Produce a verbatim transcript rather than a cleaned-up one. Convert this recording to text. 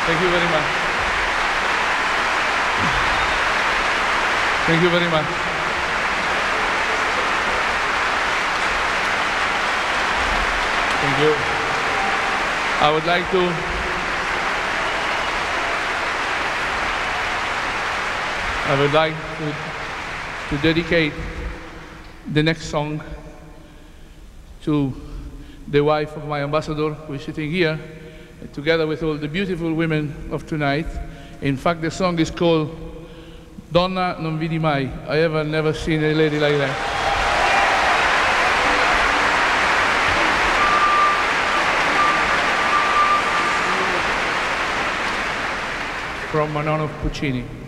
Thank you very much. Thank you very much. Thank you. I would like to I would like to, to dedicate the next song to the wife of my ambassador, who is sitting here, together with all the beautiful women of tonight. In fact, the song is called Donna non vidi mai. I have never seen a lady like that. From Manon of Puccini.